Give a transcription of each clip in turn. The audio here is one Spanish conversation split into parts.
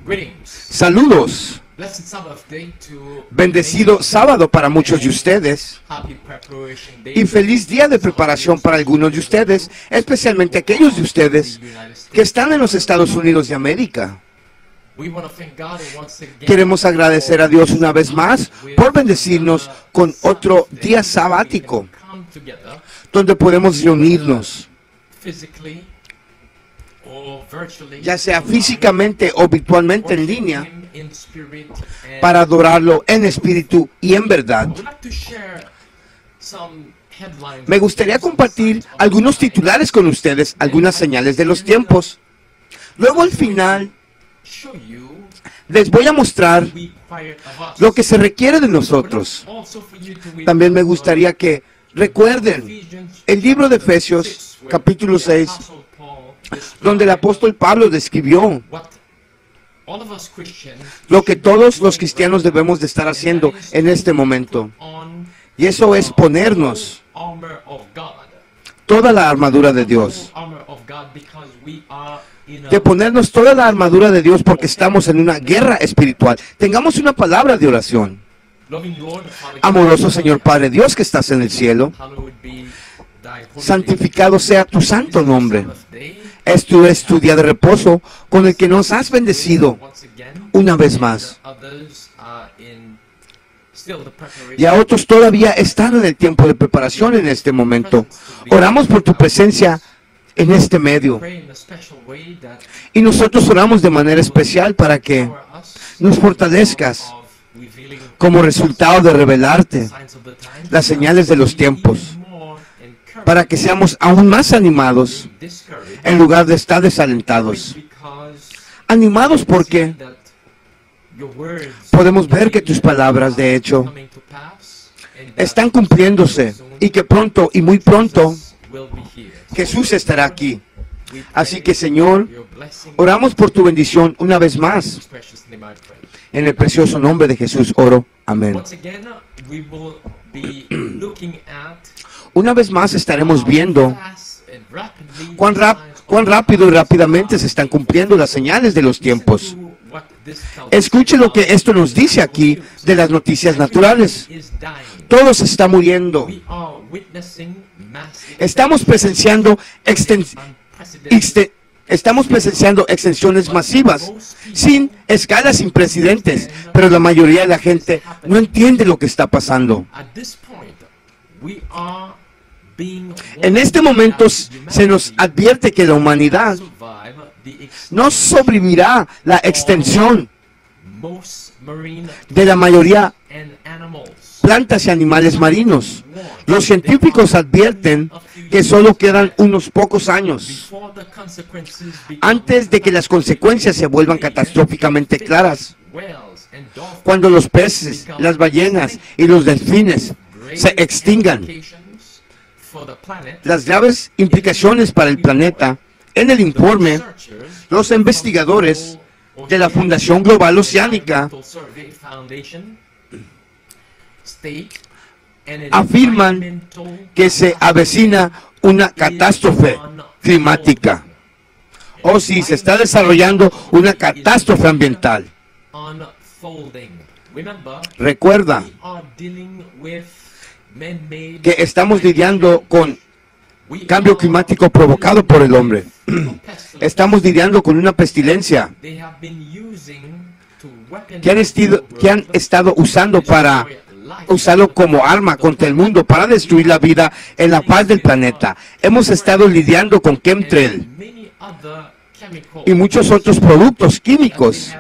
Saludos. Bendecido sábado para muchos de ustedes y feliz día de preparación para algunos de ustedes, especialmente aquellos de ustedes que están en los Estados Unidos de América. Queremos agradecer a Dios una vez más por bendecirnos con otro día sabático donde podemos reunirnos, ya sea físicamente o virtualmente en línea, para adorarlo en espíritu y en verdad. Me gustaría compartir algunos titulares con ustedes, algunas señales de los tiempos. Luego al final les voy a mostrar lo que se requiere de nosotros. También me gustaría que recuerden el libro de Efesios, capítulo 6, donde el apóstol Pablo describió lo que todos los cristianos debemos de estar haciendo en este momento. Y eso es ponernos toda la armadura de Dios. De ponernos toda la armadura de Dios porque estamos en una guerra espiritual. Tengamos una palabra de oración. Amoroso Señor Padre Dios que estás en el cielo, santificado sea tu santo nombre. Esto es tu día de reposo con el que nos has bendecido una vez más. Y a otros todavía están en el tiempo de preparación en este momento. Oramos por tu presencia en este medio. Y nosotros oramos de manera especial para que nos fortalezcas como resultado de revelarte las señales de los tiempos, para que seamos aún más animados en lugar de estar desalentados. Animados porque podemos ver que tus palabras, de hecho, están cumpliéndose y que pronto y muy pronto Jesús estará aquí. Así que, Señor, oramos por tu bendición una vez más. En el precioso nombre de Jesús oro. Amén. Una vez más estaremos viendo cuán rápido y rápidamente se están cumpliendo las señales de los tiempos. Escuche lo que esto nos dice aquí de las noticias naturales. Todo se está muriendo. Estamos presenciando extensiones masivas, sin escalas, sin precedentes, pero la mayoría de la gente no entiende lo que está pasando. En este momento se nos advierte que la humanidad no sobrevivirá la extensión de la mayoría plantas y animales marinos. Los científicos advierten que solo quedan unos pocos años antes de que las consecuencias se vuelvan catastróficamente claras. Cuando los peces, las ballenas y los delfines se extingan, las graves implicaciones para el planeta. En el informe, los investigadores de la Fundación Global Oceánica afirman que se avecina una catástrofe climática. O si se está desarrollando una catástrofe ambiental. Recuerda que estamos lidiando con cambio climático provocado por el hombre. Estamos lidiando con una pestilencia que han estado usando para usarlo como arma contra el mundo para destruir la vida en la paz del planeta. Hemos estado lidiando con chemtrail y muchos otros productos químicos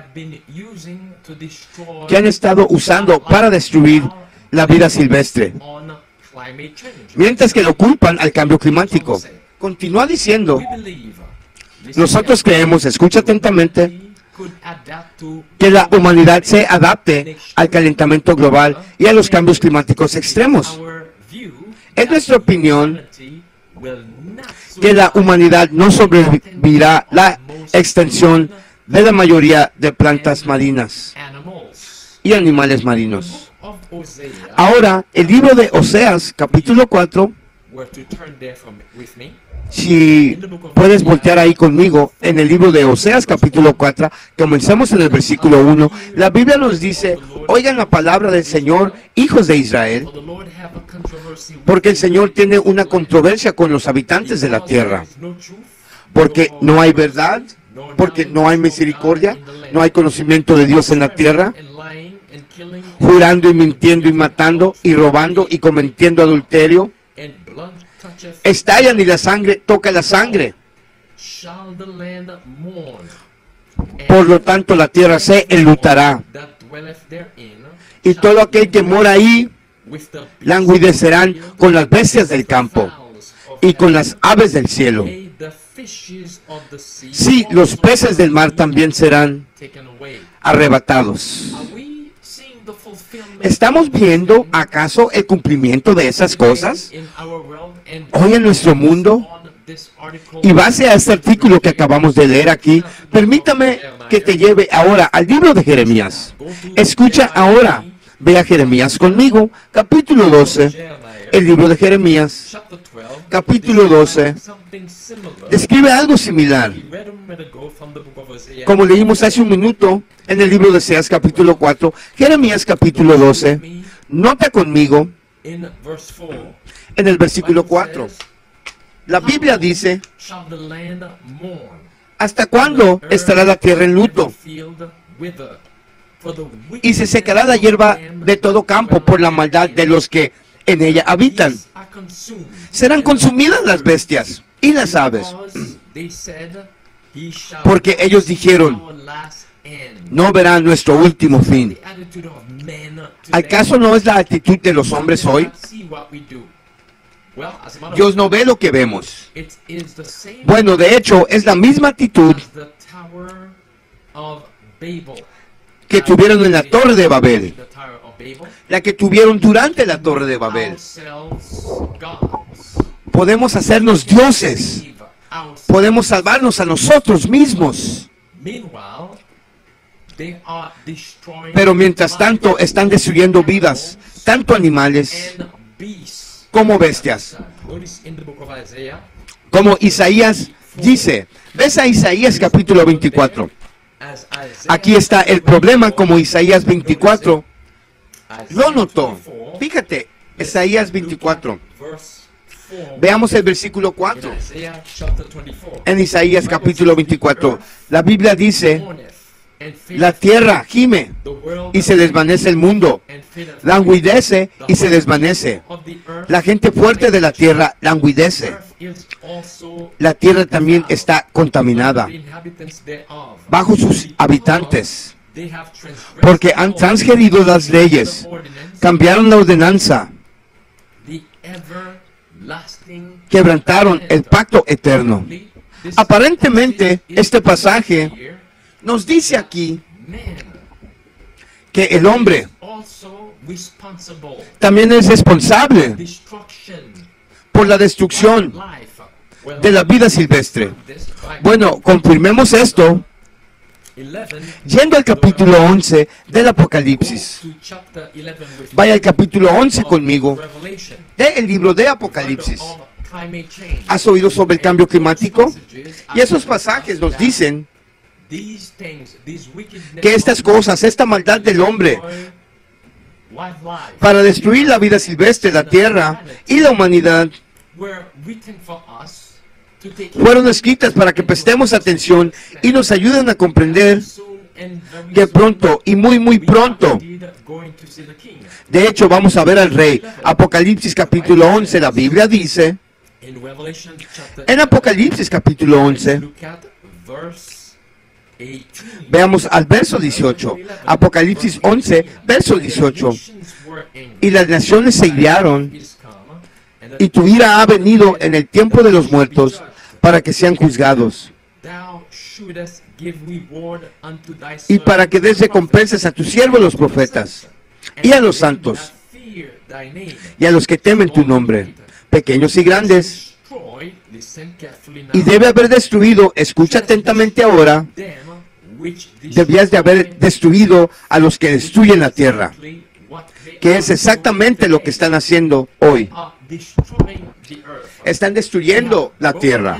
que han estado usando para destruir la vida silvestre, mientras que lo culpan al cambio climático. Continúa diciendo, nosotros creemos, escucha atentamente, que la humanidad se adapte al calentamiento global y a los cambios climáticos extremos. Es nuestra opinión que la humanidad no sobrevivirá la extensión de la mayoría de plantas marinas y animales marinos. Ahora, el libro de Oseas, capítulo 4, Si puedes voltear ahí conmigo en el libro de Oseas capítulo 4, comencemos en el versículo 1. La Biblia nos dice: oigan la palabra del Señor, hijos de Israel, porque el Señor tiene una controversia con los habitantes de la tierra, porque no hay verdad, porque no hay misericordia, no hay conocimiento de Dios en la tierra, jurando y mintiendo y matando y robando y cometiendo adulterio. Estallan y la sangre toca la sangre. Por lo tanto, la tierra se enlutará, y todo aquel que mora ahí languidecerán con las bestias del campo y con las aves del cielo. Sí, los peces del mar también serán arrebatados. ¿Estamos viendo acaso el cumplimiento de esas cosas hoy en nuestro mundo? Y base a este artículo que acabamos de leer aquí, permítame que te lleve ahora al libro de Jeremías. Escucha ahora, ve a Jeremías conmigo, capítulo 12. El libro de Jeremías, capítulo 12, describe algo similar. Como leímos hace un minuto en el libro de Oseas, capítulo 4, Jeremías, capítulo 12, nota conmigo en el versículo 4. La Biblia dice: ¿hasta cuándo estará la tierra en luto? Y se secará la hierba de todo campo por la maldad de los que en ella habitan. Serán consumidas las bestias y las aves, porque ellos dijeron: no verán nuestro último fin. ¿Acaso no es la actitud de los hombres hoy? Dios no ve lo que vemos. Bueno, de hecho, es la misma actitud que tuvieron en la Torre de Babel, la que tuvieron durante la Torre de Babel. Podemos hacernos dioses, podemos salvarnos a nosotros mismos, pero mientras tanto están destruyendo vidas, tanto animales como bestias. Como Isaías dice, ves a Isaías capítulo 24. Aquí está el problema, como Isaías 24 lo notó. Fíjate, Isaías 24. Veamos el versículo 4. En Isaías capítulo 24, la Biblia dice: la tierra gime y se desvanece el mundo, languidece y se desvanece. La gente fuerte de la tierra languidece. La tierra también está contaminada bajo sus habitantes, porque han transgredido las leyes, cambiaron la ordenanza, quebrantaron el pacto eterno. Aparentemente, este pasaje nos dice aquí que el hombre también es responsable por la destrucción de la vida silvestre. Bueno, confirmemos esto yendo al capítulo 11 del Apocalipsis. Vaya al capítulo 11 conmigo del libro de Apocalipsis. ¿Has oído sobre el cambio climático? Y esos pasajes nos dicen que estas cosas, esta maldad del hombre para destruir la vida silvestre, la tierra y la humanidad, fueron escritas para que prestemos atención y nos ayuden a comprender que pronto y muy pronto, de hecho, vamos a ver al Rey. Apocalipsis capítulo 11, la Biblia dice, en Apocalipsis capítulo 11, veamos al verso 18. Apocalipsis 11, verso 18. Y las naciones se iraron, y tu ira ha venido en el tiempo de los muertos, para que sean juzgados, y para que des recompensas a tus siervos los profetas, y a los santos, y a los que temen tu nombre, pequeños y grandes. Y debe haber destruido, escucha atentamente ahora, debías de haber destruido a los que destruyen la tierra, que es exactamente lo que están haciendo hoy. Están destruyendo la tierra.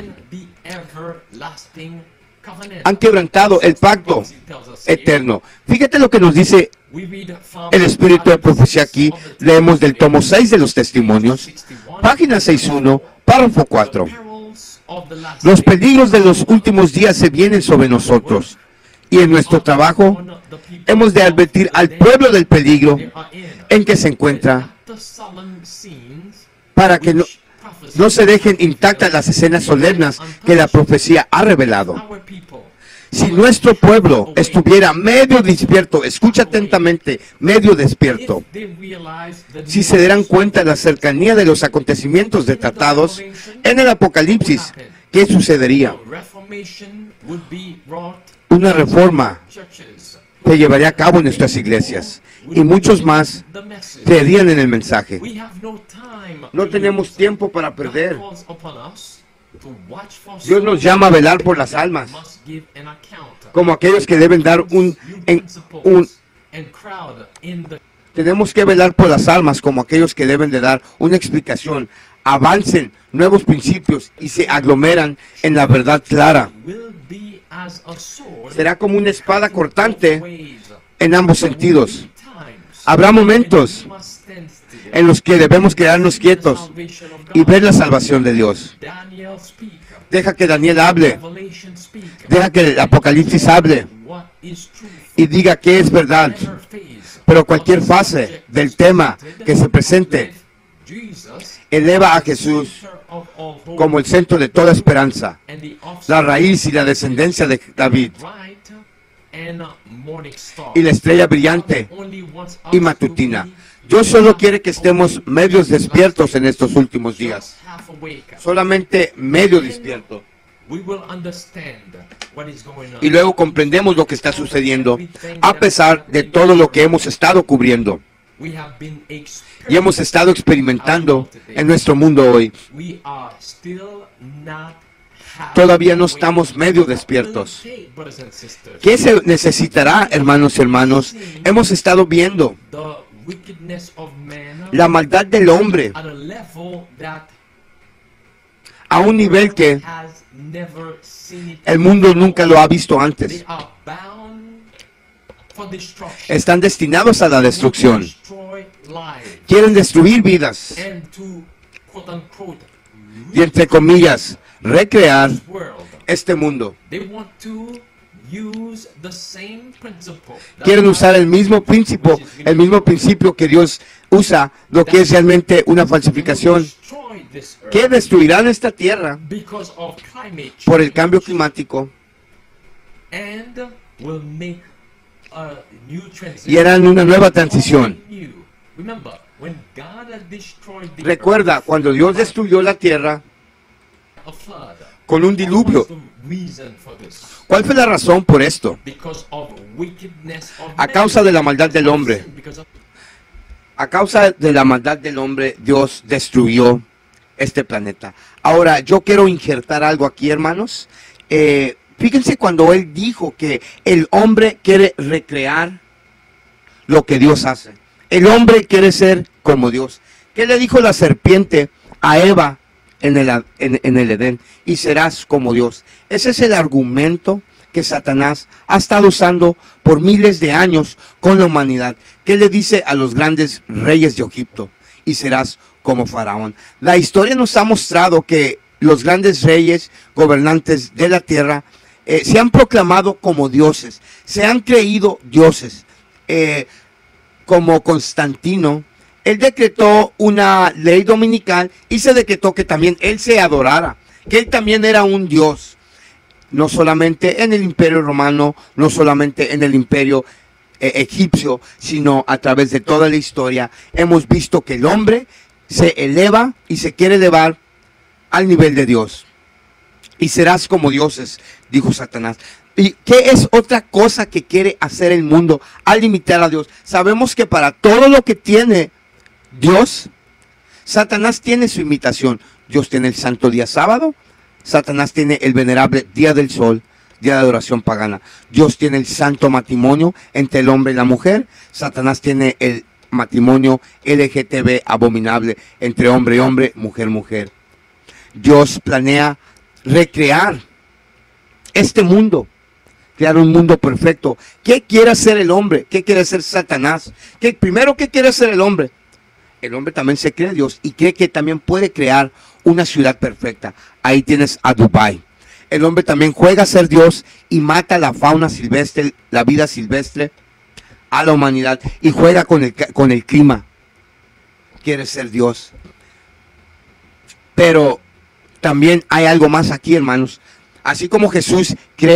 Han quebrantado el pacto eterno. Fíjate lo que nos dice el espíritu de profecía aquí. Leemos del tomo 6 de los testimonios, página 61, párrafo 4. Los peligros de los últimos días se vienen sobre nosotros, y en nuestro trabajo hemos de advertir al pueblo del peligro en que se encuentra, para que no se dejen intactas las escenas solemnes que la profecía ha revelado. Si nuestro pueblo estuviera medio despierto, escucha atentamente, medio despierto, si se dieran cuenta de la cercanía de los acontecimientos tratados en el Apocalipsis, ¿qué sucedería? Una reforma se llevaría a cabo en nuestras iglesias, y muchos más creerían en el mensaje. No tenemos tiempo para perder. Dios nos llama a velar por las almas, como aquellos que deben dar tenemos que velar por las almas como aquellos que deben de dar una explicación, avancen nuevos principios y se aglomeran en la verdad clara. Será como una espada cortante en ambos sentidos. Habrá momentos en los que debemos quedarnos quietos y ver la salvación de Dios. Deja que Daniel hable. Deja que el Apocalipsis hable y diga qué es verdad. Pero cualquier fase del tema que se presente eleva a Jesús como el centro de toda esperanza, la raíz y la descendencia de David, y la estrella brillante y matutina. Dios solo quiere que estemos medios despiertos en estos últimos días. Solamente medio despierto. Y luego comprendemos lo que está sucediendo, a pesar de todo lo que hemos estado cubriendo y hemos estado experimentando en nuestro mundo hoy. Todavía no estamos medio despiertos. ¿Qué se necesitará, hermanos y hermanos? Hemos estado viendo la maldad del hombre a un nivel que el mundo nunca lo ha visto antes. Están destinados a la destrucción. Quieren destruir vidas y, entre comillas, recrear este mundo. Quieren usar el mismo principio que Dios usa, lo que es realmente una falsificación, que destruirán esta tierra por el cambio climático y harán una nueva transición. Recuerda, cuando Dios destruyó la tierra con un diluvio, ¿cuál fue la razón por esto? A causa de la maldad del hombre. A causa de la maldad del hombre, Dios destruyó este planeta. Ahora, yo quiero injertar algo aquí, hermanos. Fíjense cuando Él dijo que el hombre quiere recrear lo que Dios hace. El hombre quiere ser como Dios. ¿Qué le dijo la serpiente a Eva en el Edén? Y serás como Dios. Ese es el argumento que Satanás ha estado usando por miles de años con la humanidad. ¿Qué le dice a los grandes reyes de Egipto? Y serás como Faraón. La historia nos ha mostrado que los grandes reyes, gobernantes de la tierra, se han proclamado como dioses, se han creído dioses. Como Constantino, él decretó una ley dominical y se decretó que también él se adorara, que él también era un dios. No solamente en el imperio romano, no solamente en el imperio egipcio, sino a través de toda la historia, hemos visto que el hombre se eleva y se quiere elevar al nivel de Dios. Y serás como dioses, dijo Satanás. ¿Y qué es otra cosa que quiere hacer el mundo al limitar a Dios? Sabemos que para todo lo que tiene Dios, Satanás tiene su imitación. Dios tiene el santo día sábado, Satanás tiene el venerable día del sol, día de adoración pagana. Dios tiene el santo matrimonio entre el hombre y la mujer. Satanás tiene el matrimonio LGTB abominable entre hombre y hombre, mujer, mujer. Dios planea recrear este mundo, crear un mundo perfecto. ¿Qué quiere hacer el hombre? ¿Qué quiere hacer Satanás? Primero, ¿qué quiere hacer el hombre? El hombre también se cree Dios y cree que también puede crear una ciudad perfecta. Ahí tienes a Dubái. El hombre también juega a ser Dios y mata la fauna silvestre, la vida silvestre, a la humanidad, y juega con el clima. Quiere ser Dios. Pero también hay algo más aquí, hermanos. Así como Jesús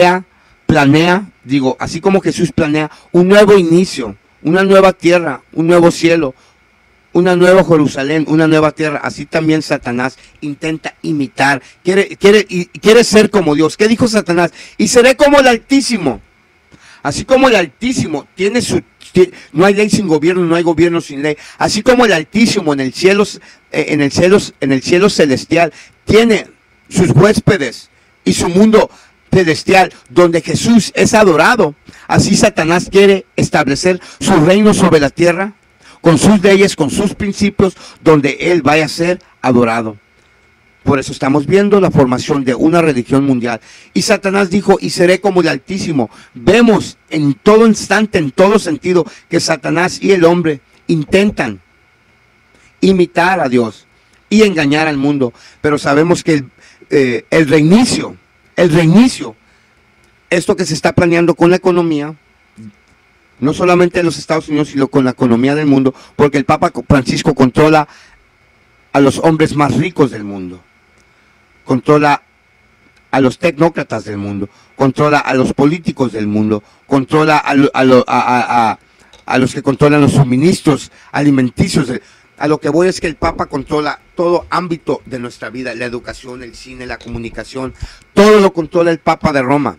así como Jesús planea un nuevo inicio, una nueva tierra, un nuevo cielo, una nueva Jerusalén, una nueva tierra, así también Satanás intenta imitar, quiere ser como Dios. ¿Qué dijo Satanás? Y seré como el Altísimo. Así como el Altísimo no hay ley sin gobierno, no hay gobierno sin ley. Así como el Altísimo en el cielo celestial tiene sus huéspedes y su mundo celestial donde Jesús es adorado, así Satanás quiere establecer su reino sobre la tierra, con sus leyes, con sus principios, donde Él vaya a ser adorado. Por eso estamos viendo la formación de una religión mundial. Y Satanás dijo, y seré como el Altísimo. Vemos en todo instante, en todo sentido, que Satanás y el hombre intentan imitar a Dios y engañar al mundo. Pero sabemos que el reinicio, esto que se está planeando con la economía, no solamente en los Estados Unidos, sino con la economía del mundo, porque el Papa Francisco controla a los hombres más ricos del mundo, controla a los tecnócratas del mundo, controla a los políticos del mundo, controla a los que controlan los suministros alimenticios. A lo que voy es que el Papa controla todo ámbito de nuestra vida, la educación, el cine, la comunicación, todo lo controla el Papa de Roma.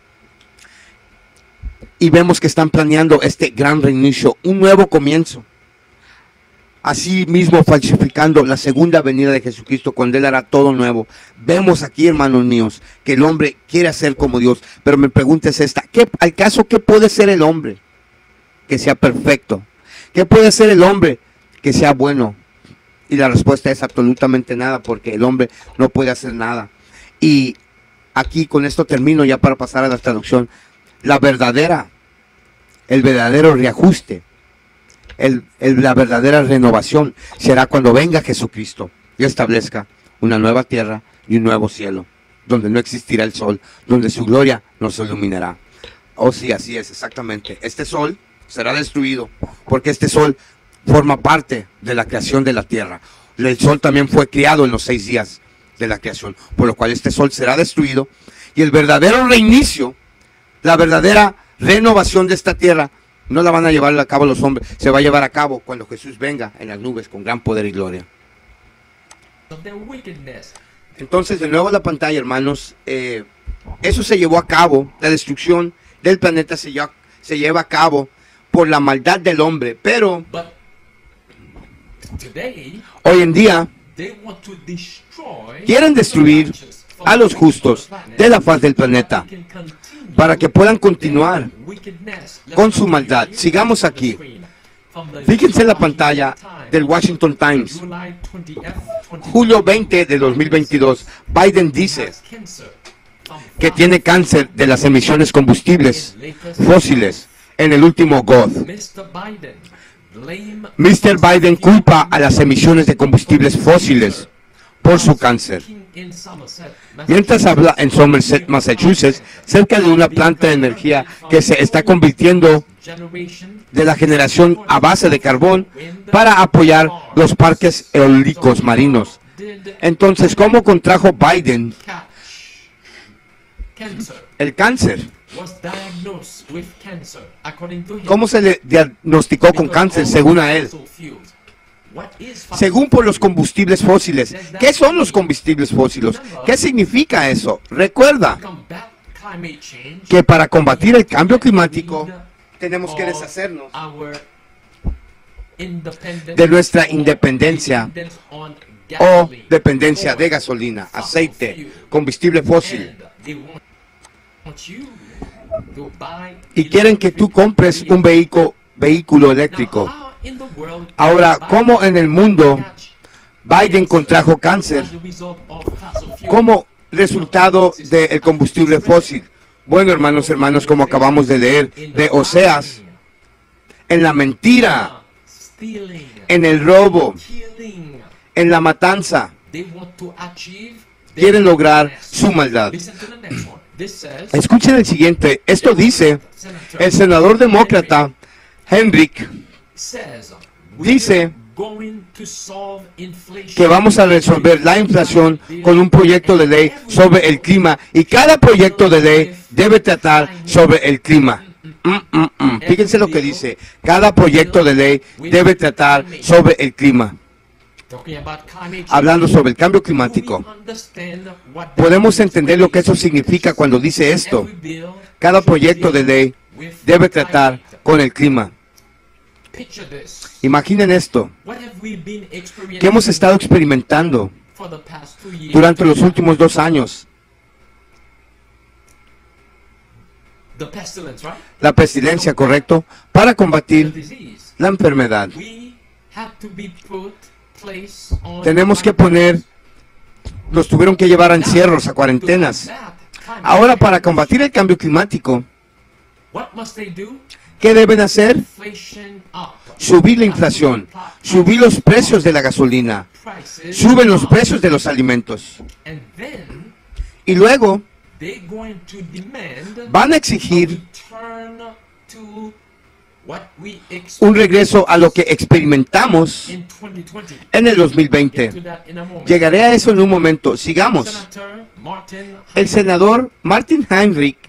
Y vemos que están planeando este gran reinicio, un nuevo comienzo. Así mismo falsificando la segunda venida de Jesucristo cuando Él hará todo nuevo. Vemos aquí, hermanos míos, que el hombre quiere ser como Dios. Pero mi pregunta es esta: ¿al caso qué puede ser el hombre que sea perfecto? ¿Qué puede ser el hombre que sea bueno? Y la respuesta es absolutamente nada, porque el hombre no puede hacer nada. Y aquí con esto termino ya para pasar a la traducción. El verdadero reajuste, la verdadera renovación será cuando venga Jesucristo y establezca una nueva tierra y un nuevo cielo, donde no existirá el sol, donde su gloria nos iluminará. Oh sí, así es, exactamente. Este sol será destruido, porque este sol forma parte de la creación de la tierra. El sol también fue creado en los 6 días de la creación, por lo cual este sol será destruido, y el verdadero reinicio, la verdadera renovación de esta tierra, no la van a llevar a cabo los hombres, se va a llevar a cabo cuando Jesús venga en las nubes con gran poder y gloria. Entonces, de nuevo la pantalla, hermanos. Eso se llevó a cabo, la destrucción del planeta se lleva a cabo por la maldad del hombre, pero hoy en día quieren destruir a los justos de la faz del planeta para que puedan continuar con su maldad. Sigamos aquí. Fíjense en la pantalla del Washington Times. Julio 20 de 2022. Biden dice que tiene cáncer de las emisiones combustibles fósiles en el último GOD. Mr. Biden culpa a las emisiones de combustibles fósiles por su cáncer. Mientras habla en Somerset, Massachusetts, cerca de una planta de energía que se está convirtiendo de la generación a base de carbón para apoyar los parques eólicos marinos. Entonces, ¿cómo contrajo Biden el cáncer? ¿Cómo se le diagnosticó con cáncer según a él? Según por los combustibles fósiles. ¿Qué son los combustibles fósiles? ¿Qué significa eso? Recuerda que para combatir el cambio climático tenemos que deshacernos de nuestra independencia o dependencia de gasolina, aceite, combustible fósil. Y quieren que tú compres un vehículo eléctrico. Ahora, ¿cómo en el mundo Biden contrajo cáncer como resultado del combustible fósil. Bueno, hermanos, como acabamos de leer de Oseas, en la mentira, en el robo, en la matanza, quieren lograr su maldad. Escuchen el siguiente. Esto dice el senador demócrata Henrik. Dice que vamos a resolver la inflación con un proyecto de ley sobre el clima, y cada proyecto de ley debe tratar sobre el clima. Fíjense lo que dice. Cada proyecto de ley debe tratar sobre el clima. Hablando sobre el cambio climático, podemos entender lo que eso significa cuando dice esto. Cada proyecto de ley debe tratar con el clima. Imaginen esto. ¿Qué hemos estado experimentando durante los últimos 2 años? La pestilencia, ¿correcto? Para combatir la enfermedad, tenemos que nos tuvieron que llevar a encierros, a cuarentenas. Ahora, para combatir el cambio climático, ¿qué deben hacer? Subir la inflación, subir los precios de la gasolina, suben los precios de los alimentos. Y luego van a exigir un regreso a lo que experimentamos en el 2020. Llegaré a eso en un momento. Sigamos. El senador Martin Heinrich,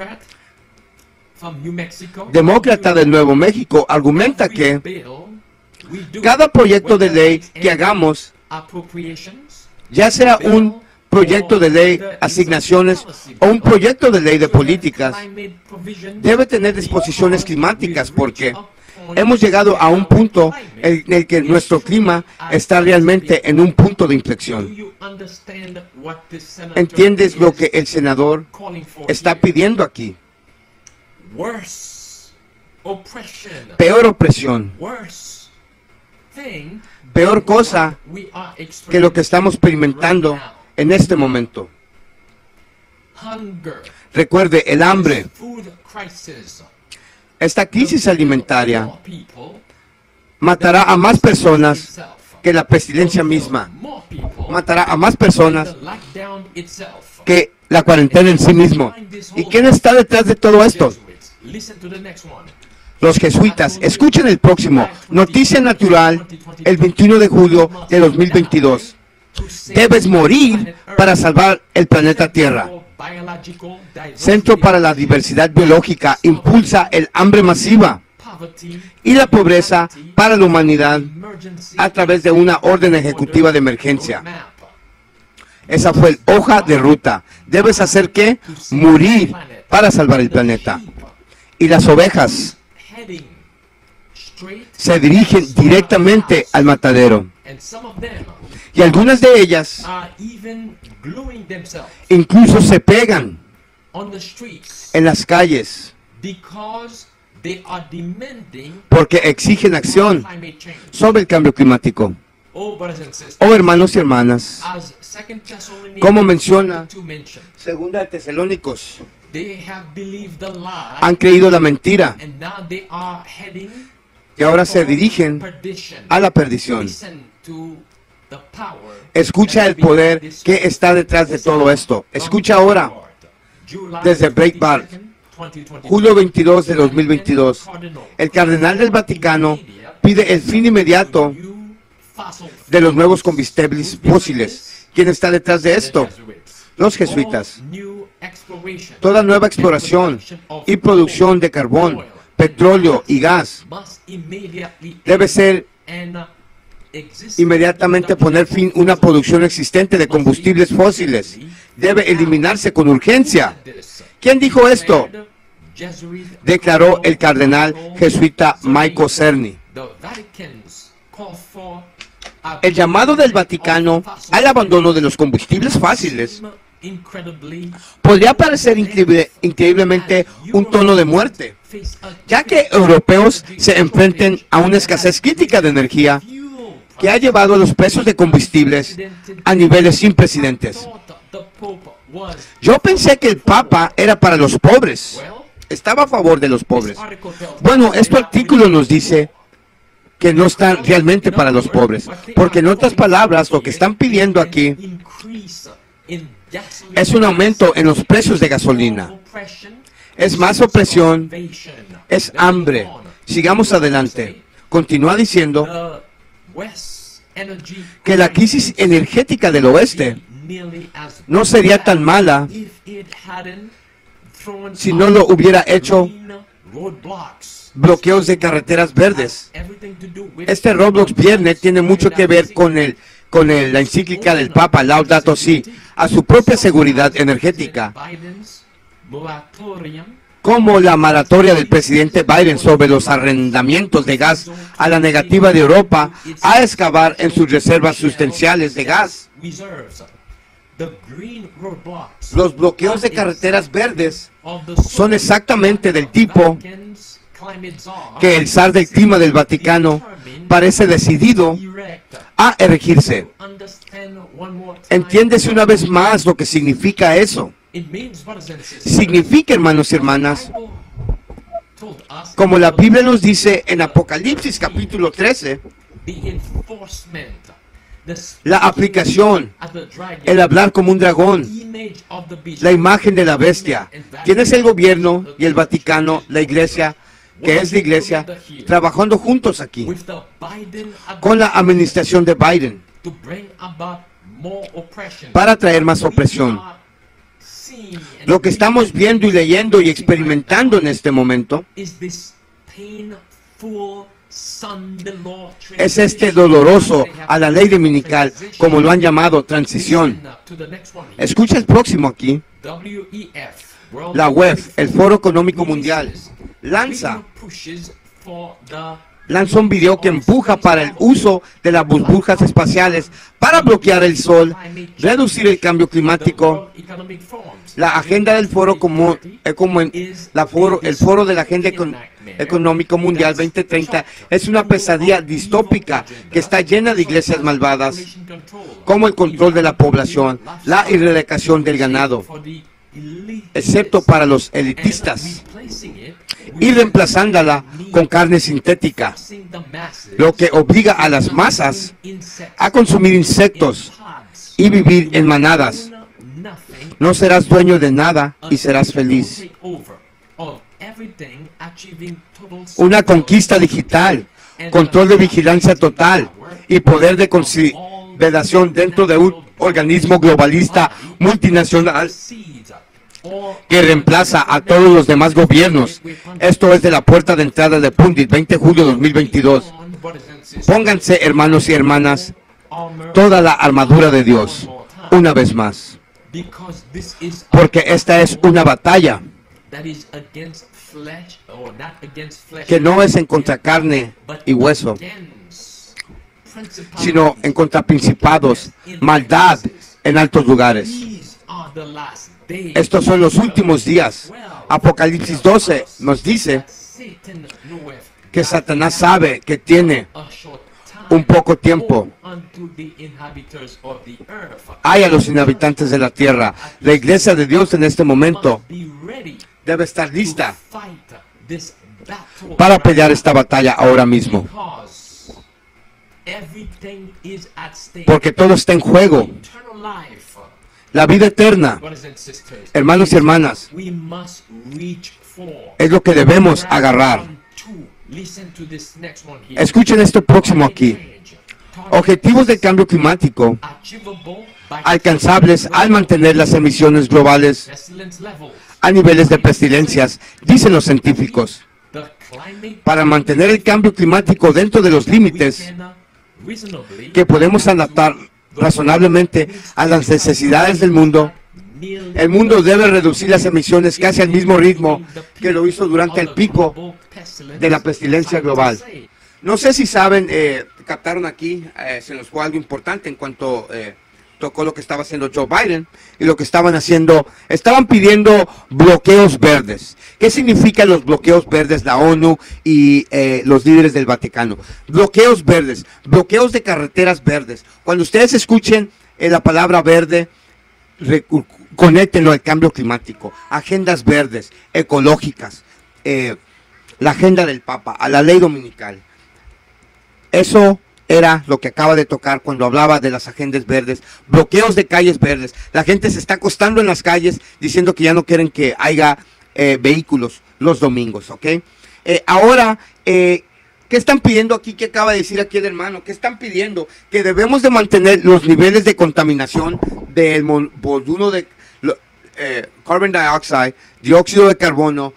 demócrata de Nuevo México, argumenta que cada proyecto de ley que hagamos, ya sea un proyecto de ley asignaciones o un proyecto de ley de políticas, debe tener disposiciones climáticas, porque hemos llegado a un punto en el que nuestro clima está realmente en un punto de inflexión. ¿Entiendes lo que el senador está pidiendo aquí? Peor opresión, peor cosa que lo que estamos experimentando en este momento. Recuerde, el hambre, esta crisis alimentaria, matará a más personas que la pestilencia misma. Matará a más personas que la cuarentena en sí mismo. ¿Y quién está detrás de todo esto? Los jesuitas. Escuchen el próximo. Noticia natural, el 21 de julio de 2022. Debes morir para salvar el planeta Tierra. Centro para la Diversidad Biológica impulsa el hambre masiva y la pobreza para la humanidad a través de una orden ejecutiva de emergencia. Esa fue la hoja de ruta. Debes hacer ¿qué? Morir para salvar el planeta. Y las ovejas se dirigen directamente al matadero. Y algunas de ellas incluso se pegan en las calles porque exigen acción sobre el cambio climático. Oh, hermanos y hermanas, como menciona 2 de Tesalónicos, han creído la mentira y ahora se dirigen a la perdición. Escucha el poder que está detrás de todo esto. Escucha ahora, desde Breitbart, julio 22 de 2022, el cardenal del Vaticano pide el fin inmediato de los nuevos combustibles fósiles. ¿Quién está detrás de esto? Los jesuitas. Toda nueva exploración y producción de carbón, petróleo y gas debe ser inmediatamente poner fin a una producción existente de combustibles fósiles. Debe eliminarse con urgencia. ¿Quién dijo esto? Declaró el cardenal jesuita Michael Cerny. El llamado del Vaticano al abandono de los combustibles fáciles podría parecer increíblemente un tono de muerte, ya que europeos se enfrenten a una escasez crítica de energía que ha llevado los precios de combustibles a niveles sin precedentes. Yo pensé que el Papa era para los pobres. Estaba a favor de los pobres. Bueno, este artículo nos dice que no están realmente para los pobres. Porque en otras palabras, lo que están pidiendo aquí es un aumento en los precios de gasolina. Es más opresión, es hambre. Sigamos adelante. Continúa diciendo que la crisis energética del oeste no sería tan mala si no lo hubiera hecho bloqueos de carreteras verdes. Este Roblox viernes tiene mucho que ver con la encíclica del Papa Laudato Si, a su propia seguridad energética, como la moratoria del presidente Biden sobre los arrendamientos de gas, a la negativa de Europa a excavar en sus reservas sustanciales de gas. Los bloqueos de carreteras verdes son exactamente del tipo que el zar del clima del Vaticano parece decidido a erigirse. Entiéndese una vez más lo que significa eso. Significa, hermanos y hermanas, como la Biblia nos dice en Apocalipsis capítulo 13, la aplicación, el hablar como un dragón, la imagen de la bestia. ¿Quién es el gobierno y el Vaticano, la iglesia, que es la iglesia, trabajando juntos aquí, con la administración de Biden, para traer más opresión? Lo que estamos viendo y leyendo y experimentando en este momento es este doloroso a la ley dominical, como lo han llamado, transición. Escucha el próximo aquí. La WEF, el Foro Económico Mundial, lanza un video que empuja para el uso de las burbujas espaciales para bloquear el sol, reducir el cambio climático. La agenda del foro el foro de la Agenda Económico Mundial 2030 es una pesadilla distópica que está llena de iglesias malvadas, como el control de la población, la erradicación del ganado, excepto para los elitistas, y reemplazándola con carne sintética, lo que obliga a las masas a consumir insectos y vivir en manadas. No serás dueño de nada y serás feliz. Una conquista digital, control de vigilancia total y poder de consideración dentro de un organismo globalista multinacional que reemplaza a todos los demás gobiernos. Esto es de la puerta de entrada de Pundit, 20 de julio de 2022. Pónganse, hermanos y hermanas, toda la armadura de Dios, una vez más. Porque esta es una batalla que no es en contra carne y hueso, sino en contra principados, maldad en altos lugares. Estos son los últimos días. Apocalipsis 12 nos dice que Satanás sabe que tiene un poco tiempo. Hay a los inhabitantes de la tierra. La iglesia de Dios en este momento debe estar lista para pelear esta batalla ahora mismo. Porque todo está en juego. La vida eterna, hermanos y hermanas, es lo que debemos agarrar. Escuchen esto próximo aquí. Objetivos del cambio climático alcanzables al mantener las emisiones globales a niveles de pestilencias, dicen los científicos. Para mantener el cambio climático dentro de los límites que podemos adaptar razonablemente a las necesidades del mundo, el mundo debe reducir las emisiones casi al mismo ritmo que lo hizo durante el pico de la pestilencia global. No sé si saben, captaron aquí, se nos fue algo importante en cuanto tocó lo que estaba haciendo Joe Biden y lo que estaban haciendo, estaban pidiendo bloqueos verdes. ¿Qué significan los bloqueos verdes, la ONU y los líderes del Vaticano? Bloqueos verdes, bloqueos de carreteras verdes. Cuando ustedes escuchen la palabra verde, conéctenlo al cambio climático, agendas verdes, ecológicas, la agenda del Papa, a la ley dominical. Eso era lo que acaba de tocar cuando hablaba de las agendas verdes, bloqueos de calles verdes. La gente se está acostando en las calles diciendo que ya no quieren que haya vehículos los domingos, ¿ok? Ahora, ¿qué están pidiendo aquí? ¿Qué acaba de decir aquí el hermano? ¿Qué están pidiendo? Que debemos de mantener los niveles de contaminación del monóxido de carbon dioxide, dióxido de carbono,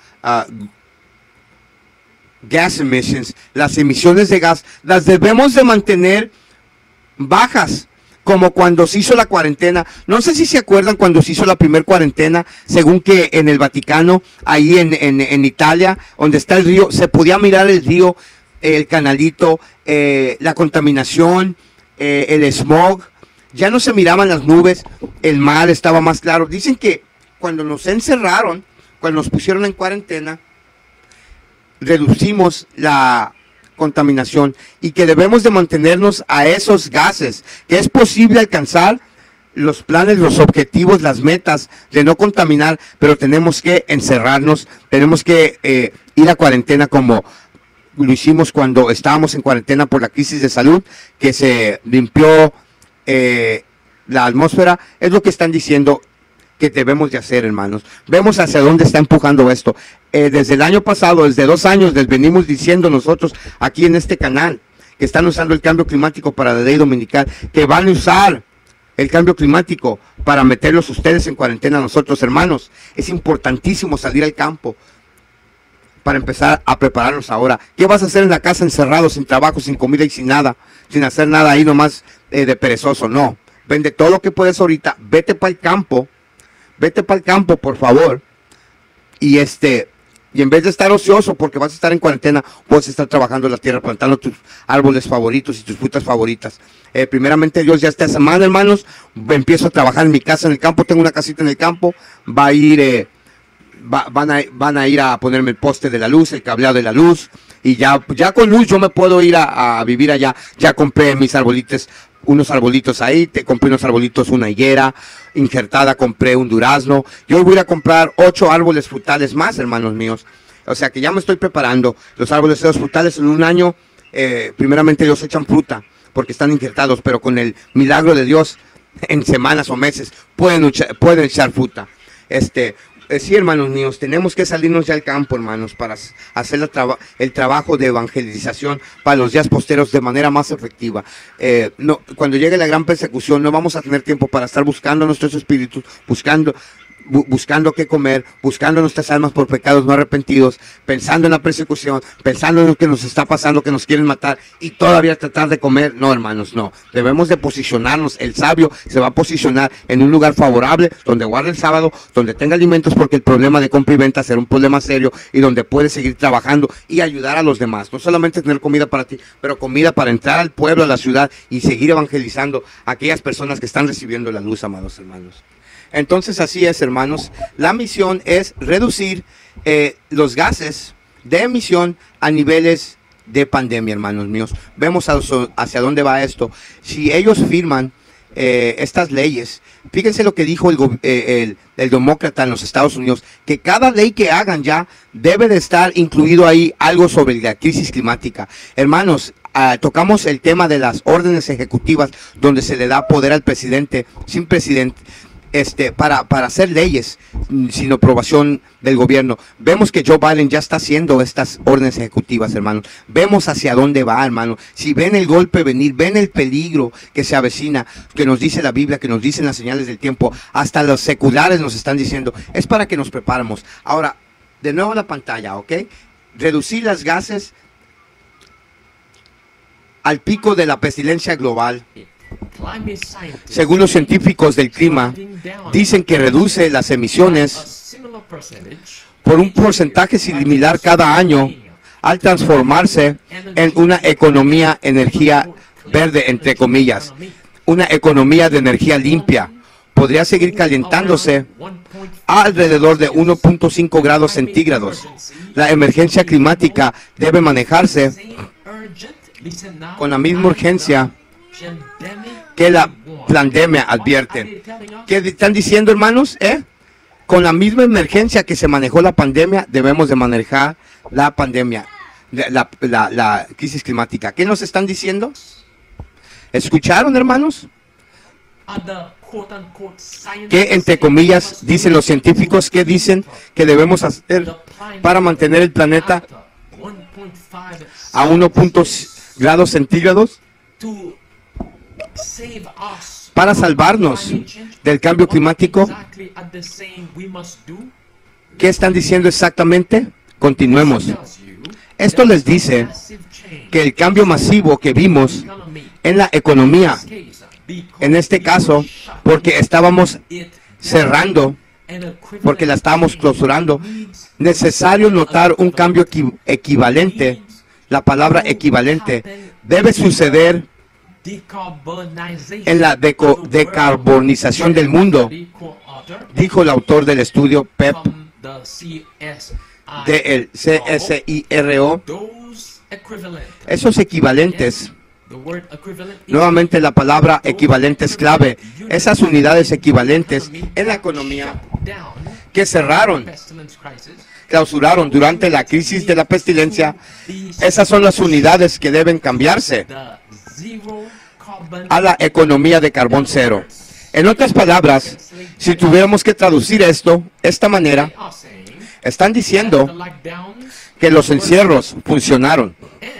gas emissions, las emisiones de gas, las debemos de mantener bajas, como cuando se hizo la cuarentena. No sé si se acuerdan cuando se hizo la primera cuarentena, según que en el Vaticano, ahí en Italia, donde está el río, se podía mirar el río, el canalito, la contaminación, el smog, ya no se miraban las nubes, el mar estaba más claro. Dicen que cuando nos encerraron, cuando nos pusieron en cuarentena, reducimos la contaminación y que debemos de mantenernos a esos gases, que es posible alcanzar los planes, los objetivos, las metas de no contaminar, pero tenemos que encerrarnos, tenemos que ir a cuarentena como lo hicimos cuando estábamos en cuarentena por la crisis de salud, que se limpió la atmósfera. Es lo que están diciendo que debemos de hacer, hermanos. Vemos hacia dónde está empujando esto. Desde el año pasado, desde 2 años, les venimos diciendo nosotros aquí en este canal que están usando el cambio climático para la ley dominical, que van a usar el cambio climático para meterlos ustedes en cuarentena. Nosotros, hermanos, es importantísimo salir al campo para empezar a prepararnos ahora. ¿Qué vas a hacer en la casa encerrado, sin trabajo, sin comida y sin nada, sin hacer nada ahí nomás de perezoso? No, vende todo lo que puedes ahorita, vete para el campo, por favor, y en vez de estar ocioso porque vas a estar en cuarentena, puedes estar trabajando en la tierra, plantando tus árboles favoritos y tus frutas favoritas. Primeramente Dios, ya esta semana, hermanos, empiezo a trabajar en mi casa en el campo. Tengo una casita en el campo, van a ir a ponerme el poste de la luz, el cableado de la luz, y ya con luz yo me puedo ir a vivir allá. Ya compré mis arbolitos, unos arbolitos ahí, compré unos arbolitos, una higuera injertada, compré un durazno. Yo voy a ir a comprar 8 árboles frutales más, hermanos míos. O sea que ya me estoy preparando. Los árboles de los frutales en un año, primeramente ellos echan fruta porque están injertados, pero con el milagro de Dios, en semanas o meses pueden echar fruta. Sí, hermanos míos, tenemos que salirnos ya al campo, hermanos, para hacer el trabajo de evangelización para los días posteros de manera más efectiva. Cuando llegue la gran persecución, no vamos a tener tiempo para estar buscando nuestros espíritus, buscando qué comer, buscando nuestras almas por pecados no arrepentidos, pensando en la persecución, pensando en lo que nos está pasando, que nos quieren matar y todavía tratar de comer. No, hermanos, no. Debemos de posicionarnos. El sabio se va a posicionar en un lugar favorable, donde guarde el sábado, donde tenga alimentos, porque el problema de compra y venta será un problema serio, y donde puede seguir trabajando y ayudar a los demás. No solamente tener comida para ti, pero comida para entrar al pueblo, a la ciudad, y seguir evangelizando a aquellas personas que están recibiendo la luz, amados hermanos. Entonces así es, hermanos. La misión es reducir los gases de emisión a niveles de pandemia, hermanos míos. Vemos hacia dónde va esto. Si ellos firman estas leyes, fíjense lo que dijo el demócrata en los Estados Unidos, que cada ley que hagan ya debe de estar incluido ahí algo sobre la crisis climática. Hermanos, tocamos el tema de las órdenes ejecutivas, donde se le da poder al presidente, sin presidente, para hacer leyes sin aprobación del gobierno. Vemos que Joe Biden ya está haciendo estas órdenes ejecutivas, hermanos. Vemos hacia dónde va, hermano. Si ven el golpe venir, ven el peligro que se avecina, que nos dice la Biblia, que nos dicen las señales del tiempo, hasta los seculares nos están diciendo, es para que nos preparemos. Ahora, de nuevo la pantalla, ¿ok? Reducir las gases al pico de la pestilencia global. Según los científicos del clima, dicen que reduce las emisiones por un porcentaje similar cada año al transformarse en una economía energía verde, entre comillas. una economía de energía limpia podría seguir calentándose a alrededor de 1.5 grados centígrados. La emergencia climática debe manejarse con la misma urgencia que la pandemia advierte. ¿Qué están diciendo, hermanos? Con la misma emergencia que se manejó la pandemia, debemos de manejar la pandemia, la crisis climática. ¿Qué nos están diciendo? ¿Escucharon, hermanos? ¿Qué, entre comillas, dicen los científicos? ¿Qué dicen que debemos hacer para mantener el planeta a 1.5 grados centígrados? Para salvarnos del cambio climático. ¿Qué están diciendo exactamente? Continuemos. Esto les dice que el cambio masivo que vimos en la economía, en este caso, porque estábamos cerrando, porque la estábamos clausurando, necesario notar un cambio equivalente. La palabra equivalente debe suceder en la decarbonización del mundo, dijo el autor del estudio PEP del CSIRO. Esos equivalentes, nuevamente la palabra equivalente es clave. Esas unidades equivalentes en la economía que cerraron, clausuraron durante la crisis de la pestilencia, esas son las unidades que deben cambiarse a la economía de carbón cero. En otras palabras, si tuviéramos que traducir esta manera, están diciendo que los encierros funcionaron.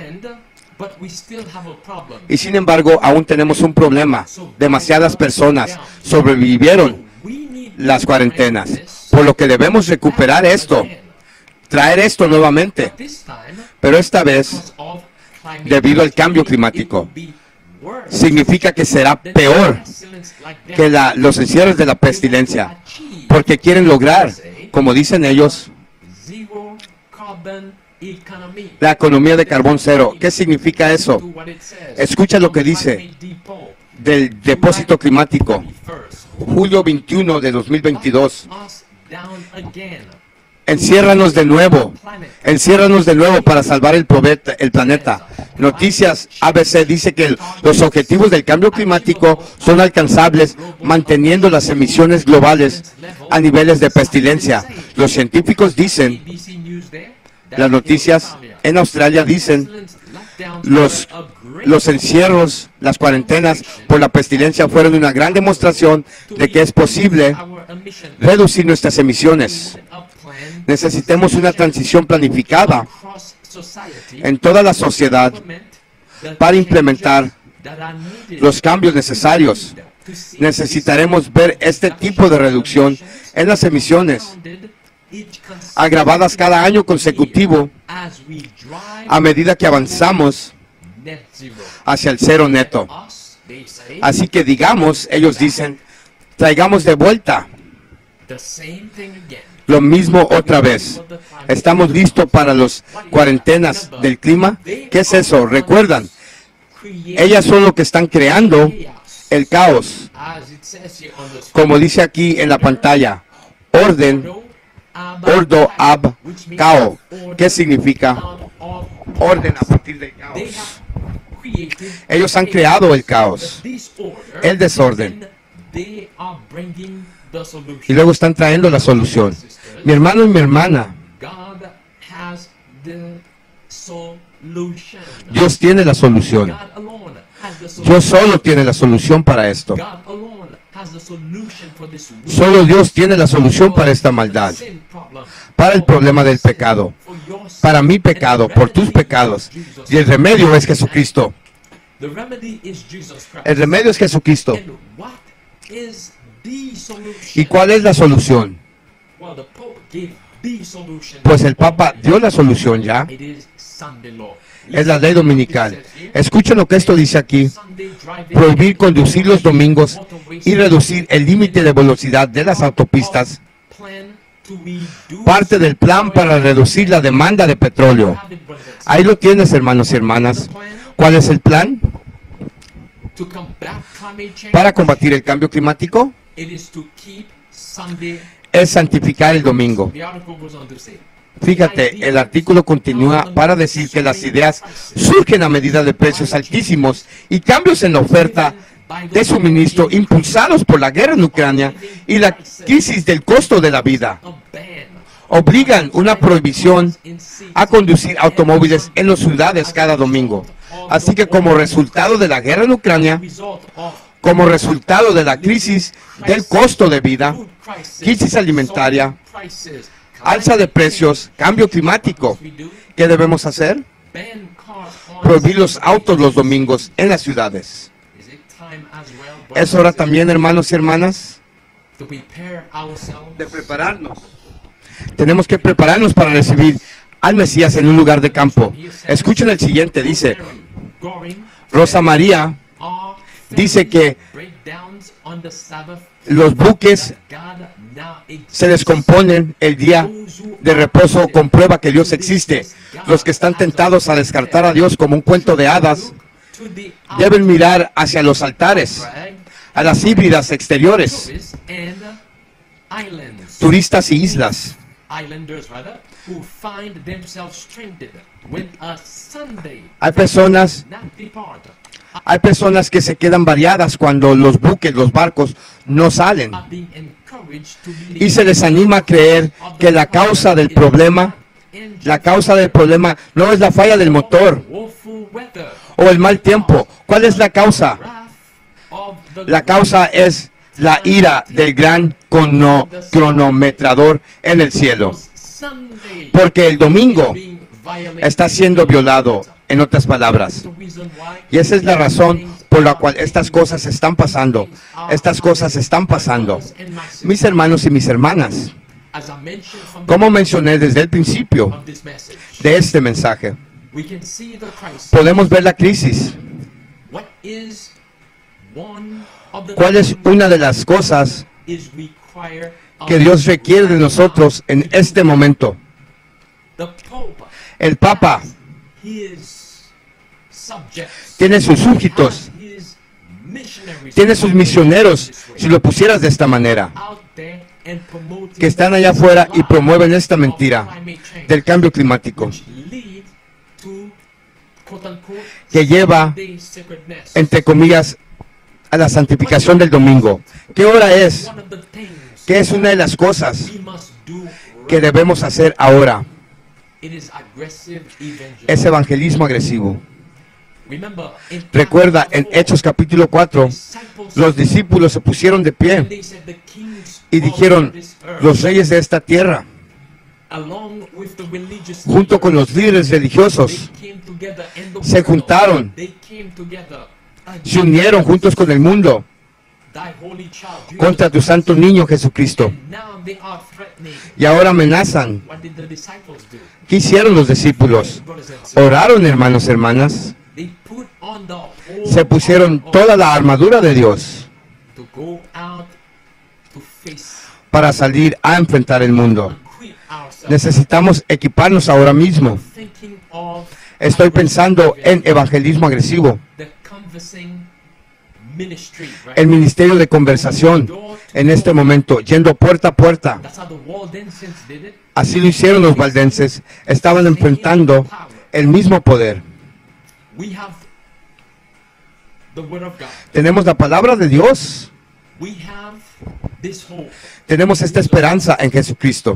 Y sin embargo, aún tenemos un problema. Demasiadas personas sobrevivieron las cuarentenas, por lo que debemos recuperar esto, traer esto nuevamente. Pero esta vez, debido al cambio climático, significa que será peor que los encierros de la pestilencia, porque quieren lograr, como dicen ellos, la economía de carbón cero. ¿Qué significa eso? Escucha lo que dice del depósito climático, julio 21 de 2022. Enciérranos de nuevo para salvar el planeta. Noticias ABC dice que los objetivos del cambio climático son alcanzables manteniendo las emisiones globales a niveles de pestilencia. Los científicos dicen, las noticias en Australia dicen, los encierros, las cuarentenas por la pestilencia fueron una gran demostración de que es posible reducir nuestras emisiones. Necesitamos una transición planificada en toda la sociedad para implementar los cambios necesarios. Necesitaremos ver este tipo de reducción en las emisiones, agravadas cada año consecutivo a medida que avanzamos hacia el cero neto. Así que digamos, ellos dicen, traigamos de vuelta lo mismo otra vez. ¿Estamos listos para las cuarentenas del clima? ¿Qué es eso? ¿Recuerdan? Ellas son lo que están creando el caos. Como dice aquí en la pantalla, ordo ab cao. ¿Qué significa? Orden a partir del caos. Ellos han creado el caos, el desorden. Y luego están trayendo la solución. Mi hermano y mi hermana, Dios tiene la solución. Dios solo tiene la solución para esto. Solo Dios tiene la solución para esta maldad, para el problema del pecado, para mi pecado, por tus pecados. Y el remedio es Jesucristo. El remedio es Jesucristo. ¿Y cuál es la solución? Pues el Papa dio la solución ya. Es la ley dominical. Escuchen lo que esto dice aquí. Prohibir conducir los domingos y reducir el límite de velocidad de las autopistas. Parte del plan para reducir la demanda de petróleo. Ahí lo tienes, hermanos y hermanas. ¿Cuál es el plan? para combatir el cambio climático es santificar el domingo. Fíjate, el artículo continúa para decir que las ideas surgen a medida de precios altísimos y cambios en la oferta de suministro impulsados por la guerra en Ucrania y la crisis del costo de la vida. Obligan una prohibición a conducir automóviles en las ciudades cada domingo. Así que como resultado de la guerra en Ucrania, como resultado de la crisis del costo de vida, crisis alimentaria, alza de precios, cambio climático, ¿qué debemos hacer? Prohibir los autos los domingos en las ciudades. Es hora también, hermanos y hermanas, de prepararnos. Tenemos que prepararnos para recibir al Mesías en un lugar de campo. Escuchen el siguiente, dice, Rosa María dice que los buques se descomponen el día de reposo, comprueba que Dios existe. Los que están tentados a descartar a Dios como un cuento de hadas deben mirar hacia los altares, a las híbridas exteriores, turistas y islas. Hay personas que se quedan variadas cuando los buques, los barcos no salen y se les anima a creer que la causa del problema no es la falla del motor o el mal tiempo. ¿Cuál es la causa? La causa es la ira del gran cronometrador en el cielo, porque el domingo está siendo violado, en otras palabras. Y esa es la razón por la cual estas cosas están pasando. Estas cosas están pasando. Mis hermanos y mis hermanas, como mencioné desde el principio de este mensaje, podemos ver la crisis. ¿Cuál es una de las cosas que Dios requiere de nosotros en este momento? El Papa tiene sus súbditos, tiene sus misioneros, si lo pusieras de esta manera, que están allá afuera y promueven esta mentira del cambio climático, que lleva, entre comillas, a la santificación del domingo. ¿Qué hora es? ¿Qué es una de las cosas que debemos hacer ahora? Es evangelismo agresivo. Recuerda, en Hechos capítulo 4, los discípulos se pusieron de pie y dijeron, los reyes de esta tierra, junto con los líderes religiosos, se juntaron, se unieron juntos con el mundo contra tu santo niño Jesucristo. Y ahora amenazan. ¿Qué hicieron los discípulos? Oraron, hermanos y hermanas. Se pusieron toda la armadura de Dios para salir a enfrentar el mundo. Necesitamos equiparnos ahora mismo. Estoy pensando en evangelismo agresivo, el ministerio de conversación en este momento, yendo puerta a puerta. Así lo hicieron los valdenses. Estaban enfrentando el mismo poder. Tenemos la palabra de Dios. Tenemos esta esperanza en Jesucristo.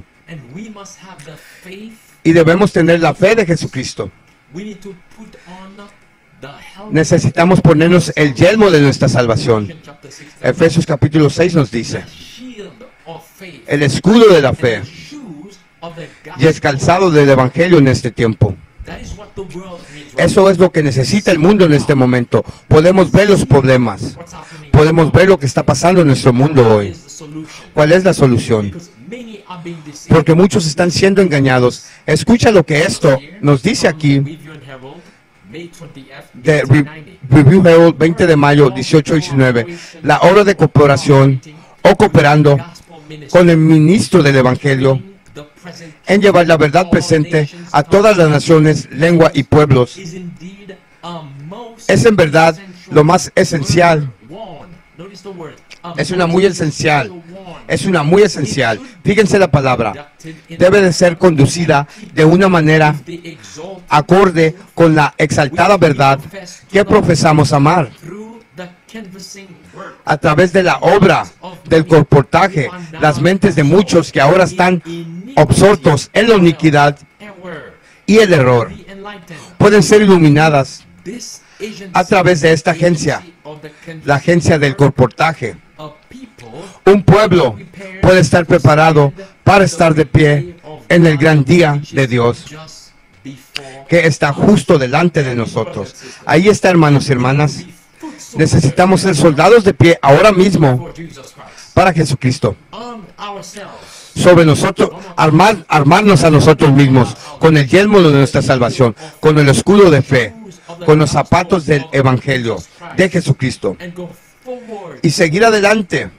Y debemos tener la fe de Jesucristo. Necesitamos ponernos el yelmo de nuestra salvación. Efesios capítulo 6 nos dice, el escudo de la fe y el calzado del evangelio en este tiempo. Eso es lo que necesita el mundo en este momento. Podemos ver los problemas. Podemos ver lo que está pasando en nuestro mundo hoy. ¿Cuál es la solución? Porque muchos están siendo engañados. Escucha lo que esto nos dice aquí de Review Herald, 20 de mayo, 18-19. La obra de cooperación o cooperando con el ministro del Evangelio en llevar la verdad presente a todas las naciones, lengua y pueblos. Es en verdad lo más esencial. Es una muy esencial. Es una muy esencial. Fíjense la palabra. Debe de ser conducida de una manera acorde con la exaltada verdad que profesamos amar. A través de la obra del colportaje, las mentes de muchos que ahora están absortos en la iniquidad y el error pueden ser iluminadas a través de esta agencia, la agencia del colportaje. Un pueblo puede estar preparado para estar de pie en el gran día de Dios que está justo delante de nosotros. Ahí está, hermanos y hermanas. Necesitamos ser soldados de pie ahora mismo para Jesucristo. Sobre nosotros, armarnos a nosotros mismos con el yelmo de nuestra salvación, con el escudo de fe, con los zapatos del Evangelio de Jesucristo, y seguir adelante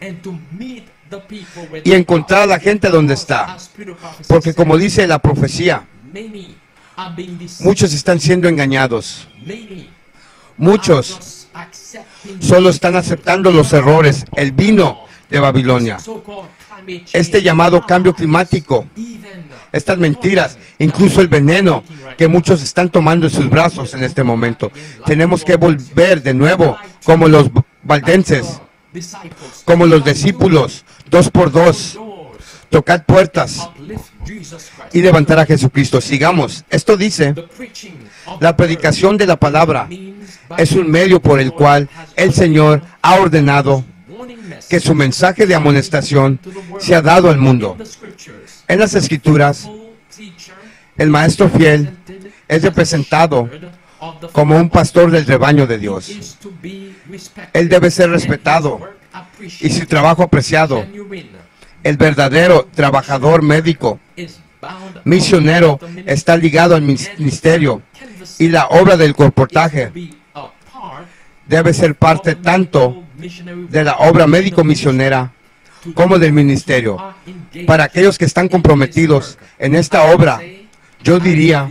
y encontrar a la gente donde está. Porque como dice la profecía, muchos están siendo engañados. Muchos solo están aceptando los errores, el vino de Babilonia. Este llamado cambio climático, estas mentiras, incluso el veneno que muchos están tomando en sus brazos en este momento. Tenemos que volver de nuevo como los valdenses, como los discípulos, 2 por 2, tocar puertas y levantar a Jesucristo. Sigamos. Esto dice, la predicación de la palabra es un medio por el cual el Señor ha ordenado que su mensaje de amonestación sea dado al mundo. En las Escrituras, el maestro fiel es representado como un pastor del rebaño de Dios. Él debe ser respetado y su trabajo apreciado. El verdadero trabajador médico, misionero, está ligado al ministerio, y la obra del colportaje debe ser parte tanto de la obra médico-misionera como del ministerio. Para aquellos que están comprometidos en esta obra, yo diría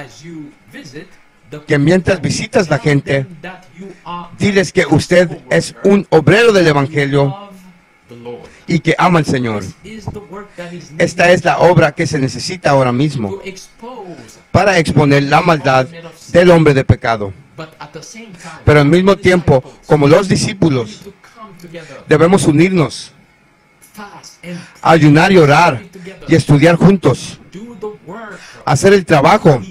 que mientras visitas la gente, diles que usted es un obrero del Evangelio y que ama al Señor. Esta es la obra que se necesita ahora mismo para exponer la maldad del hombre de pecado. Pero al mismo tiempo, como los discípulos, debemos unirnos, ayunar y orar y estudiar juntos, hacer el trabajo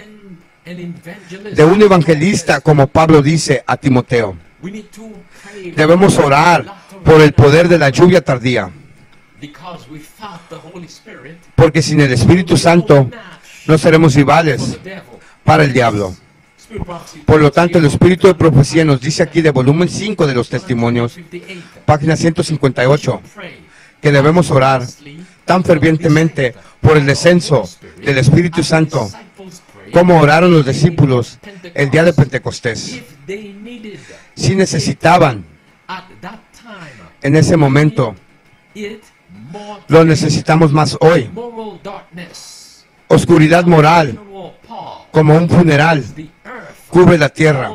de un evangelista, como Pablo dice a Timoteo. Debemos orar por el poder de la lluvia tardía, porque sin el Espíritu Santo no seremos rivales para el diablo. Por lo tanto, el Espíritu de Profecía nos dice aquí de volumen 5 de los Testimonios, página 158, que debemos orar tan fervientemente por el descenso del Espíritu Santo como oraron los discípulos el día de Pentecostés. Si necesitaban en ese momento, lo necesitamos más hoy. Oscuridad moral, como un funeral, cubre la tierra.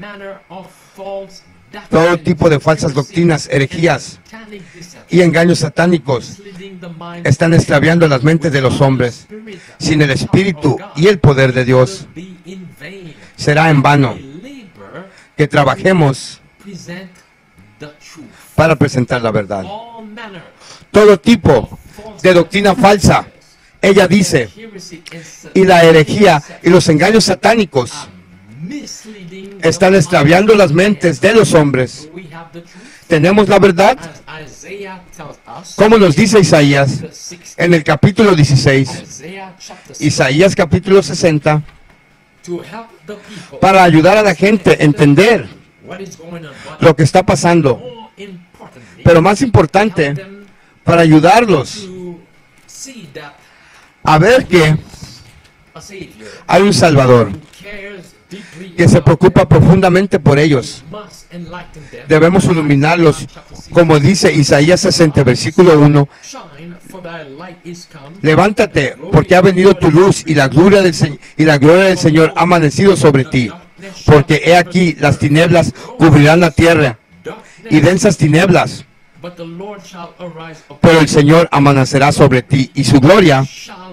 Todo tipo de falsas doctrinas, herejías y engaños satánicos están extraviando las mentes de los hombres. Sin el Espíritu y el poder de Dios, será en vano que trabajemos para presentar la verdad. Todo tipo de doctrina falsa, ella dice, y la herejía y los engaños satánicos están extraviando las mentes de los hombres. ¿Tenemos la verdad? Como nos dice Isaías en el capítulo 16, Isaías capítulo 60, para ayudar a la gente a entender lo que está pasando, pero más importante, para ayudarlos a ver que hay un Salvador que se preocupa profundamente por ellos. Debemos iluminarlos, como dice Isaías 60, versículo 1. Levántate, porque ha venido tu luz y la gloria del Señor ha amanecido sobre ti. porque he aquí las tinieblas cubrirán la tierra y densas tinieblas, pero el Señor amanecerá sobre ti y su gloria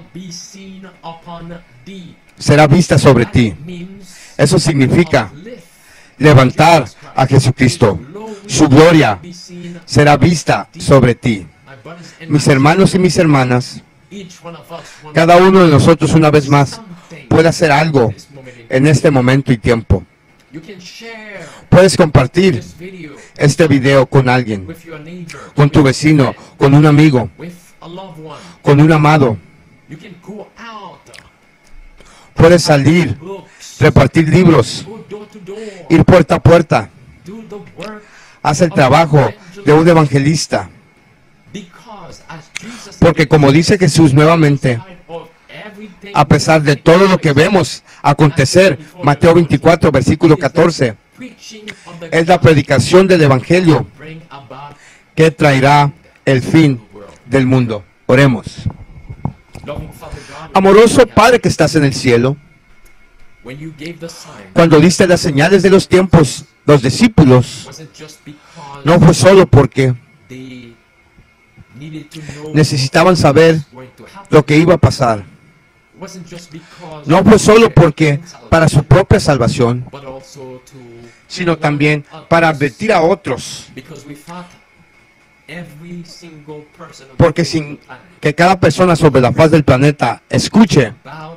será vista sobre ti. Eso significa levantar a Jesucristo. Su gloria será vista sobre ti. Mis hermanos y mis hermanas, cada uno de nosotros una vez más puede hacer algo en este momento y tiempo. Puedes compartir este video con alguien, con tu vecino, con un amigo, con un amado. Puedes salir, repartir libros, ir puerta a puerta. Haz el trabajo de un evangelista. Porque como dice Jesús nuevamente, a pesar de todo lo que vemos acontecer, Mateo 24, versículo 14, es la predicación del evangelio que traerá el fin del mundo. Oremos. Amoroso Padre que estás en el cielo, cuando diste las señales de los tiempos, los discípulos, no fue solo porque necesitaban saber lo que iba a pasar. No fue solo porque para su propia salvación, sino también para advertir a otros. Porque sin que cada persona sobre la faz del planeta escuche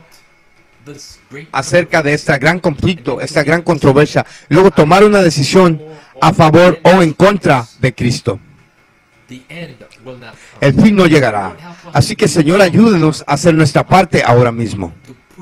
acerca de este gran conflicto, esta gran controversia, luego tomar una decisión a favor o en contra de Cristo. El fin no llegará. Así que, Señor, ayúdenos a hacer nuestra parte ahora mismo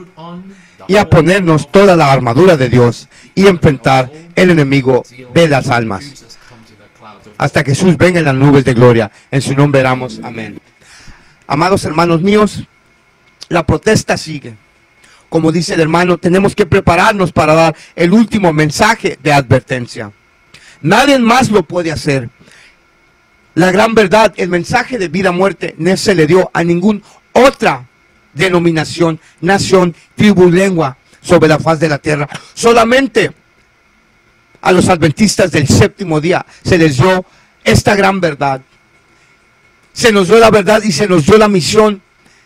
y a ponernos toda la armadura de Dios y enfrentar el enemigo de las almas hasta que Jesús venga en las nubes de gloria. En su nombre oramos. Amén. Amados hermanos míos, la protesta sigue. Como dice el hermano, tenemos que prepararnos para dar el último mensaje de advertencia. Nadie más lo puede hacer. La gran verdad, el mensaje de vida o muerte, no se le dio a ninguna otra denominación, nación, tribu, lengua sobre la faz de la tierra. Solamente a los adventistas del séptimo día se les dio esta gran verdad. Se nos dio la verdad y se nos dio la misión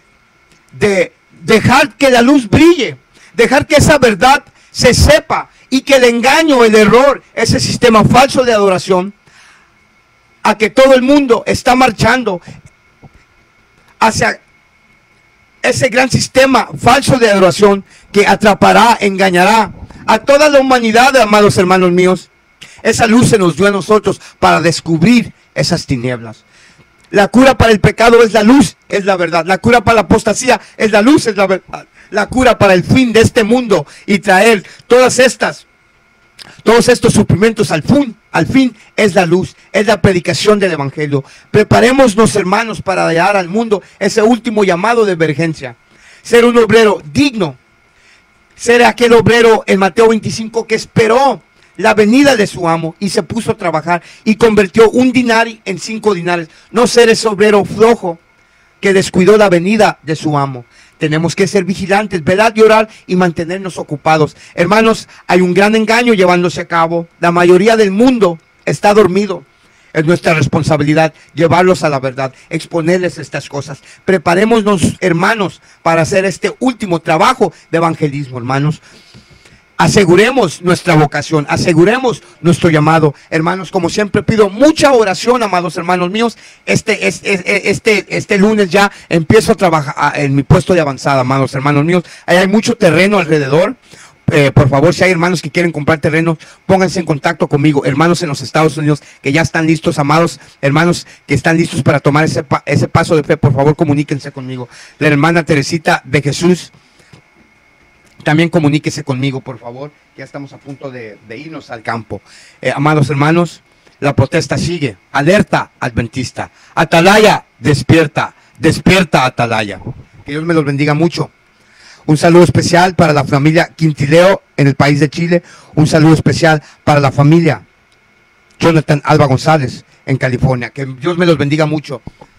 de dejar que la luz brille, dejar que esa verdad se sepa y que el engaño, el error, ese sistema falso de adoración, a que todo el mundo está marchando hacia ese gran sistema falso de adoración que atrapará, engañará a toda la humanidad, amados hermanos míos. Esa luz se nos dio a nosotros para descubrir esas tinieblas. La cura para el pecado es la luz, es la verdad. La cura para la apostasía es la luz, es la verdad. La cura para el fin de este mundo y traer todos estos sufrimientos al fin es la luz, es la predicación del evangelio. Preparémonos, hermanos, para dar al mundo ese último llamado de emergencia. Ser un obrero digno. Ser aquel obrero en Mateo 25 que esperó la venida de su amo y se puso a trabajar y convirtió un dinar en 5 dinares. No ser ese obrero flojo que descuidó la venida de su amo. Tenemos que ser vigilantes, velar y orar y mantenernos ocupados. Hermanos, hay un gran engaño llevándose a cabo. La mayoría del mundo está dormido. Es nuestra responsabilidad llevarlos a la verdad, exponerles estas cosas. Preparémonos, hermanos, para hacer este último trabajo de evangelismo, hermanos. Aseguremos nuestra vocación, aseguremos nuestro llamado. Hermanos, como siempre pido mucha oración, amados hermanos míos. Este lunes ya empiezo a trabajar en mi puesto de avanzada, amados hermanos míos. Ahí hay mucho terreno alrededor. Por favor, si hay hermanos que quieren comprar terreno, pónganse en contacto conmigo. Hermanos en los Estados Unidos que ya están listos, amados hermanos que están listos para tomar ese paso de fe, por favor, comuníquense conmigo. La hermana Teresita de Jesús, también comuníquese conmigo, por favor. Ya estamos a punto de irnos al campo. Amados hermanos, la protesta sigue. Alerta adventista. Atalaya, despierta. Despierta, Atalaya. Que Dios me los bendiga mucho. Un saludo especial para la familia Quintileo en el país de Chile. Un saludo especial para la familia Jonathan Alba González en California. Que Dios me los bendiga mucho.